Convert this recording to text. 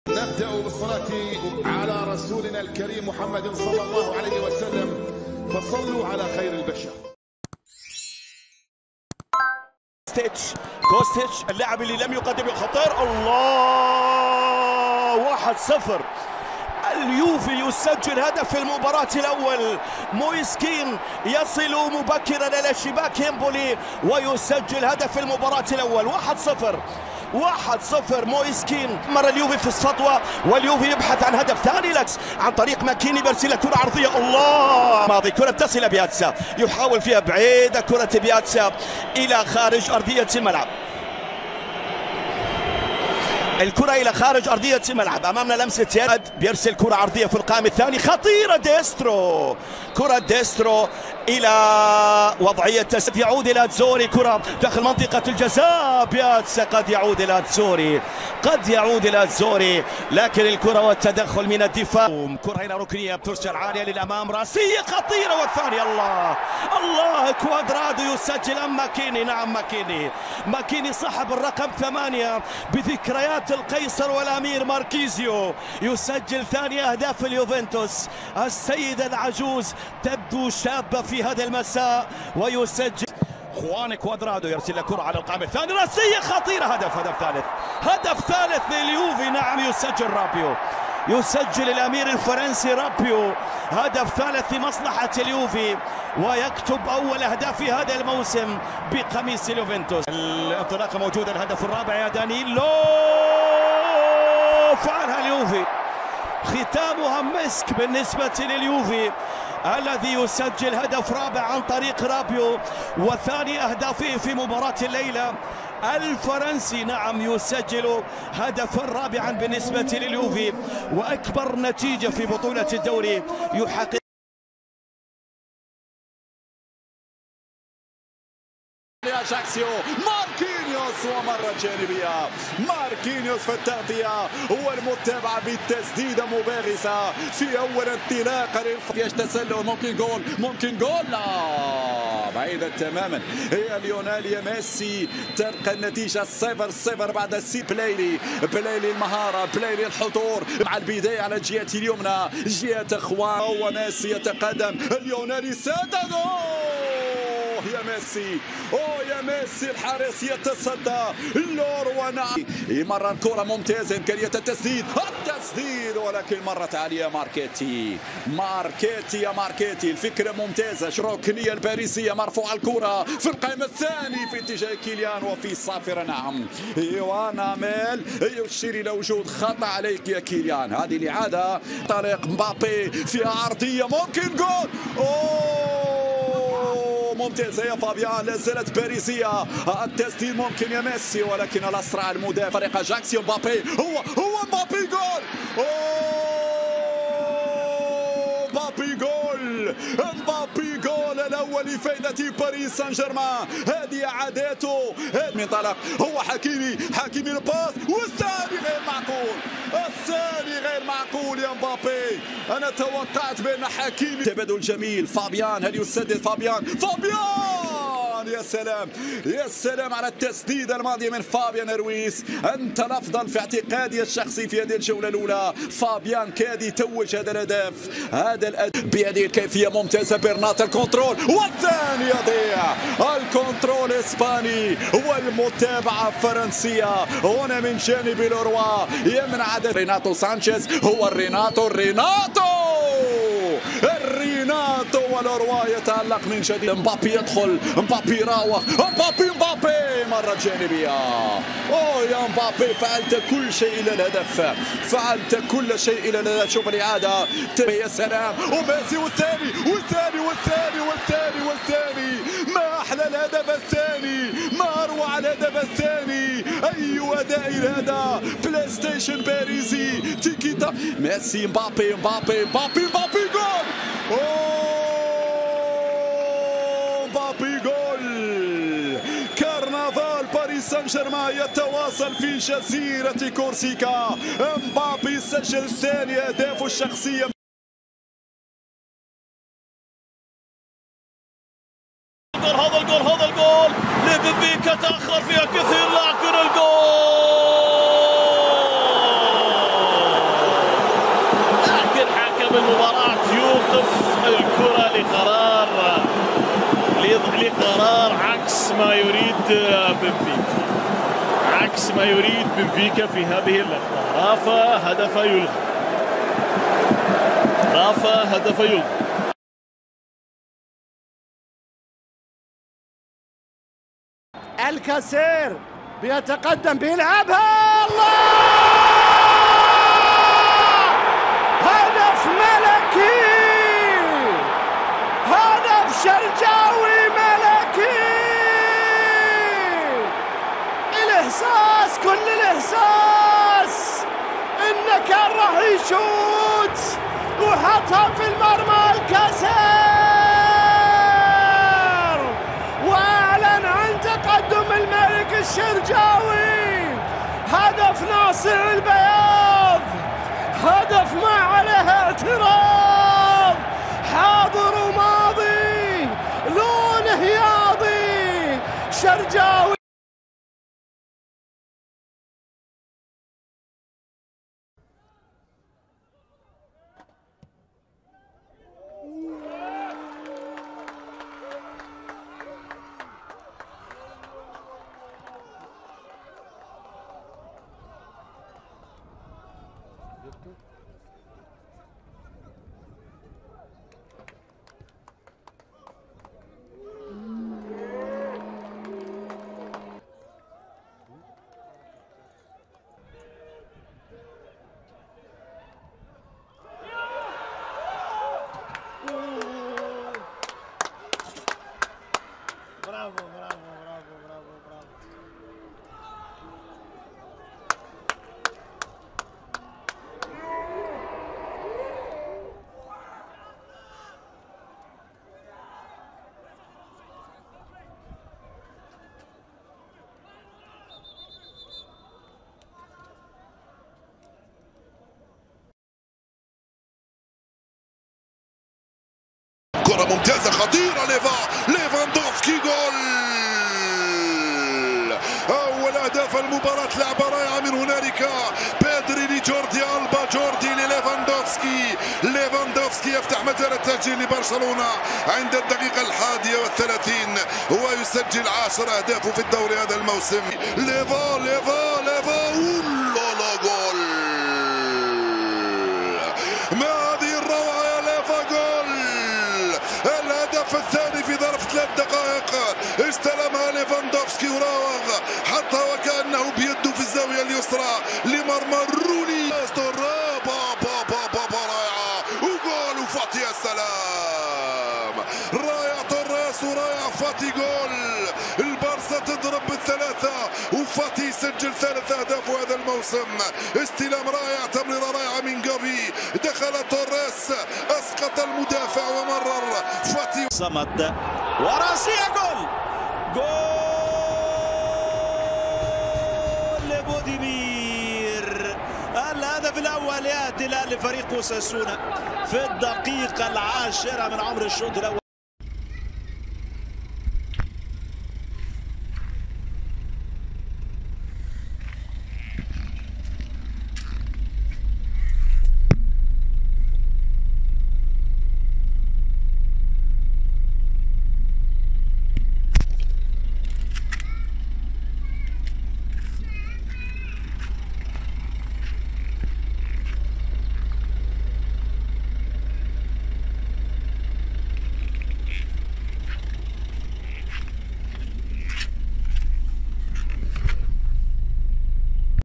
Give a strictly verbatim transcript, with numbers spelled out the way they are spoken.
نبدأ بالصلاة على رسولنا الكريم محمد صلى الله عليه وسلم، فصلوا على خير البشر. كوستيتش كوستيتش اللاعب اللي لم يقدم خطير. الله، واحد صفر. اليوفي يسجل هدف في المباراة الأول. مويسكين يصل مبكرا إلى شباك إمبولي ويسجل هدف في المباراة الأول. واحد صفر واحد صفر. مويسكين مر اليوفي في السطوة، واليوفي يبحث عن هدف ثاني لكس عن طريق ماكيني برسل كرة عرضية. الله، ماضي كرة تصل بياتسا، يحاول فيها بعيدة كرة بياتسا إلى خارج أرضية الملعب. الكرة إلى خارج أرضية الملعب. أمامنا لمسة يد، بيرسل كرة عرضية في القائم الثاني خطيرة. ديسترو، كرة ديسترو إلى وضعية تسديد، يعود إلى تزوري. كرة داخل منطقة الجزاء. بياتسا قد يعود إلى تزوري، قد يعود إلى تزوري، لكن الكرة والتدخل من الدفاع. كرة هنا ركنية بترسل عالية للأمام، راسية خطيرة والثانية. الله الله، كوادرادو يسجل أم ماكيني؟ نعم ماكيني. ماكيني صاحب الرقم ثمانية بذكريات القيصر والأمير ماركيزيو يسجل ثاني أهداف اليوفنتوس. السيدة العجوز تبدو شابة في هذا المساء ويسجل. خوان كوادرادو يرسل كرة على القائم الثاني، راسية خطيرة. هدف هدف ثالث هدف ثالث لليوفي. نعم، يسجل رابيو، يسجل الأمير الفرنسي رابيو هدف ثالث لمصلحة اليوفي، ويكتب أول أهداف في هذا الموسم بقميص اليوفنتوس. الانطلاقة موجودة، الهدف الرابع يا دانيلو، فعلها اليوفي. ختامها مسك بالنسبة لليوفي الذي يسجل هدف رابع عن طريق رابيو، وثاني أهدافه في مباراة الليلة. الفرنسي نعم يسجل هدفا رابعا بالنسبة لليوفي، وأكبر نتيجة في بطولة الدوري يحقق. اجاكسيو، ماركينيوس ومرة جانبية. ماركينيوس في التغطية هو المتابعة بالتسديدة مباغسة في أول انطلاقة للفريق. تسلل، ممكن جول، ممكن جول، لا بعيدة تماما. هي ليونيل يا ميسي تلقى النتيجة صفر صفر بعد السي. بلايلي، بلايلي المهارة، بلايلي الحضور مع البداية على الجهة اليمنى، جهة اخوان وميسي يتقدم. ليونيل يسدد، يا ميسي، اوه يا ميسي، الحارس يتصدى. لوروا نعم، مرة الكرة ممتازة، إمكانية التسديد، التسديد ولكن مرت عليها ماركيتي. ماركيتي يا ماركيتي، الفكرة ممتازة. ركنية الباريسية، مرفوعة الكرة في القائم الثاني في اتجاه كيليان وفي صافرة. نعم، ايوان عمال يشير إلى وجود خطأ عليك يا كيليان. هذه الإعادة، طريق مبابي فيها عرضية، ممكن جول. اوه ممتازة يا فابيان، لا زالت باريسية. التسديد ممكن يا ميسي، ولكن الأسرع المدافع فريق اجاكسيو. مبابي، هو هو مبابي، جول. اوه مبابي جول، مبابي جول الأول لفائدة باريس سان جيرمان. هذه عاداته. من طلق هو حكيمي، حكيمي الباس، والثاني غير معقول، الثاني غير معقول يا مبابي. أنا توقعت بأن حكيمي. تبادل جميل، فابيان، هل يسدد فابيان؟ فابيان، يا سلام يا سلام على التسديدة الماضية من فابيان رويس. أنت الأفضل في اعتقادي الشخصي في هذه الجولة الأولى. فابيان كاد يتوج هذا الهدف، هذا الأداء بهذه الكيفية ممتازة. برنات الكنترول، والثاني يضيع. الكنترول إسباني والمتابعة فرنسية هنا من جانب لوروا. يمنع عدد ريناتو سانشيز، هو الريناتو الريناتو الريناتو ولوروا يتألق من جديد. مبابي يدخل، مبابي يراوغ، مبابي مبابي مرة جانبية. اوه يا مبابي، فعلت كل شيء إلى الهدف، فعلت كل شيء إلى الهدف. شوف الإعادة، يا سلام، وميسي، والثاني والثاني والثاني والثاني والثاني. ما أحلى الهدف الثاني، ما أروع الهدف الثاني. أي أداء هذا، بلاي ستيشن باريسي، تيكيتا. ميسي، مبابي مبابي مبابي مبابي، جول. اوه مبابي جول. كرنفال باريس سان جيرمان يتواصل في جزيرة كورسيكا. مبابي سجل ثاني أهدافه الشخصية. هذا الجول، هذا الجول لبنفيكا، تأخر فيها كثير لكن الجول المباراة يوقف الكرة لقرار لقرار عكس ما يريد بنفيكا، عكس ما يريد بنفيكا في هذه اللقطة. رافا هدف يلغى، رافا هدف يلغى. الكاسير بيتقدم بيلعبها، الله! هدف ملكي، هدف شرجاوي ملكي. الإحساس، كل الإحساس إنه كان راح يشوت وحطها في المرمى الكاسير، وأعلن عن تقدم الملك الشرجاوي. هدف ناصع البياض، هدف ما عليه اعتراض، حاضر وماضي، لونه هياضي. شرجاوي برافو برافو برافو برافو برافو. كرة ممتازة خطيرة، ليفا ليفاندوفسكي جول. أول أهداف المباراة، لعبة رائعة من هنالك. بيدري لجوردي ألبا، جوردي لليفاندوفسكي. ليفاندوفسكي يفتح مجال التسجيل لبرشلونة عند الدقيقة الحادية والثلاثين، هو يسجل عشر أهداف في الدوري هذا الموسم. ليفا ليفا ليفا لا جول. ما هذه الروعة يا ليفا، جول. الهدف الثاني في ظرف ثلاث دقائق، استلمها ليفاندوفسكي وراوغ، حتى وكأنه بيده في الزاوية اليسرى لمرمى رولي. بابا بابا بابا رائعة، وجول وفاتي. يا سلام، رايع توريس ورايع فاتي، جول. البارسا تضرب بالثلاثة وفاتي يسجل ثلاث أهداف هذا الموسم. استلام رائع، تمريرة رائعة من جافي، دخل توريس أسقط المدافع ومرر فاتي. صمد وراسية، جول جول لبوديمير. الهدف الأول يأتي لفريق أوساسونا في الدقيقة العاشرة من عمر الشوط الأول.